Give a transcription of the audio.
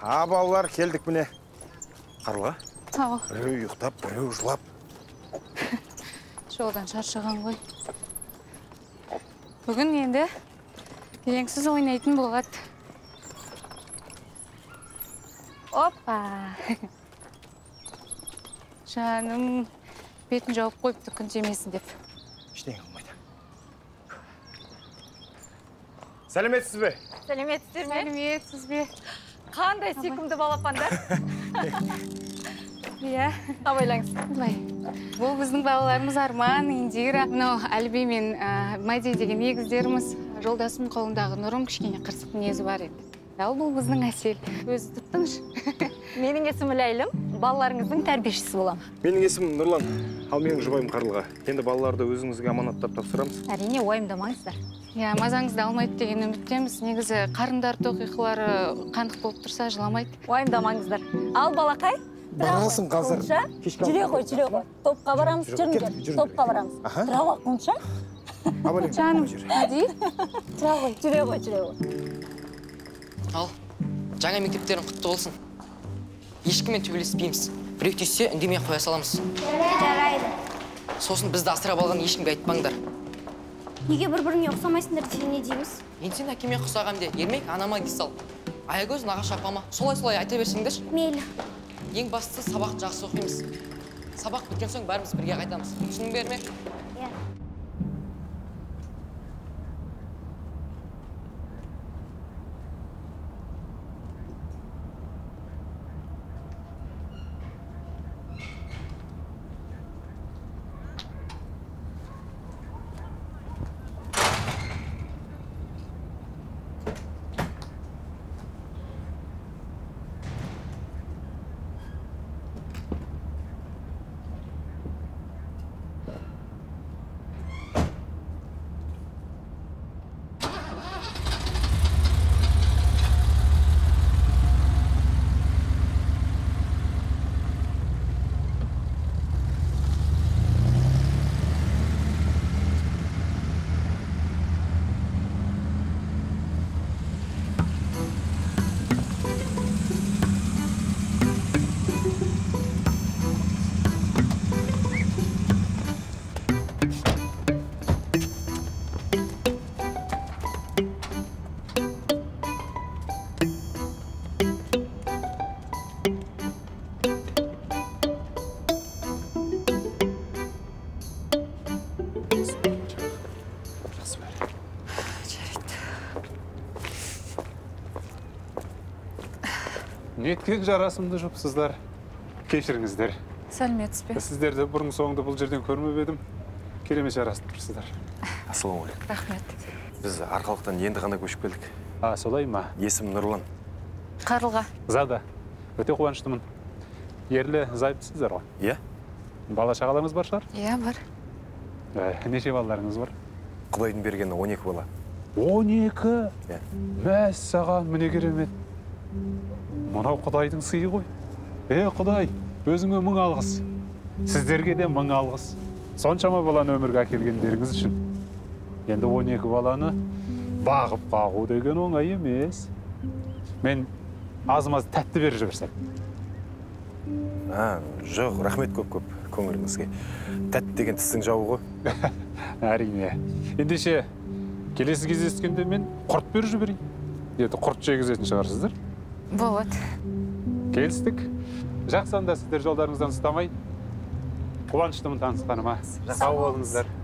Балалар, келдік міне. Қарлыға? Ау. Біреу ұйықтап, біреу жылап. Жолдан шаршаған ғой. Бүгін енді келеңсіз ойнайтын болады. Опа! Жаным, бетін жауып қойыпты күн жемесін деп. Ештеңе қылмайды. Сәлеметсіз бе? Сәлеметсіздер ме? Сәлеметсіз бе? Қандай сүйкімді балапандар? Иә. Абайлаңыз. Былай. Бұл біздің балаларымыз Арман, Индира. Мынау Әлби мен Мәди деген егіздеріміз. Жолдасым қолындағы Нұрым кішкене қырсық мінезі бар еді. Ал бұл біздің Әсел. Өзі тұттыңыз. Менің есімі Ләйлім, балаларыңыздың тәрбиешісі болам. Менің есімім Нұрлан, ал менің жұбайым Қарлыға. Енді балаларды өзіңізге аманаттап тапсырамыз. Әрине, уайымдамаңыздар. Иә, мазаңызды алмайды деген үміттеміз. Негізі қарындар тоқиқылары қандық болып тұрса жыламайды. Уайымдамаңыздар. Ал балақай? Барасың қазір. Жүре ғой. Топқа барамыз, жүріңдер. Топқа барамыз. Тұра ғой, қонша. Жаным, Мәди? Тұра ғой, жүре ғой. Ал, жаңа мектептерің құтты болсын. Ешкіммен төбелеспейміз. Біреу түйсе, үндемей қоя саламыз. Жарайды. Сосын бізді асырап алған ешкімге айтпаңдар. Неге бір-біріңе ұқсамайсыңдар десе не дейміз? Мен сен әкеме құсағам де, ермек анама дей сал. Аягөз нағашы апама солай айта берсеңдер. Мейлі. Ең бастысы сабақты жақсы оқимыз. Сабақ біткен соң бәріміз бірге қайтамыз. Түсінің берме? Иә. Неткен жарасымды жұпсыздар. Кешіріңіздер. Сәлеметсіз бе? Сіздерді бұрын соңды бұл жерден көрмеп едім. Керемет жарасып тұрсыздар. Ассалаумағалейкум. Рахмет. Біз арқалықтан енді ғана көшіп келдік. Солай ма? Есімім Нұрлан. Қарлыға. Зада, өте қуаныштымын. Ерлі зайыптысыздар ғой? Иә? Бала шағаларыңыз бар шығар? Иә, бар. Неше балаларыңыз бар? Құдайдың бергені 12 бала. 12? Иә. Мәссаған, міне керемет. Мынау Құдайдың сыйы ғой. Құдай, өзіңе мың алғыс. Сіздерге де мың алғыс. Соншама баланы өмірге әкелгендеріңіз үшін. Енді 12 баланы бағып қағу деген оңай емес. Мен азымаз тәтті беріп жіберсем. Жоқ, рахмет көп көңіліңізге. Тәтті деген тістің жауы ғой. Әрине. Ендеше, келесі кездескенде мен құрт беріп жіберейін. Енді құрт жегізетін шығарсыздар. Болады. Келістік. Жақсанда сіздер жолдарыңыздан ұстамай. Қуаныштымын танысқаныма. Сау болыңыздар.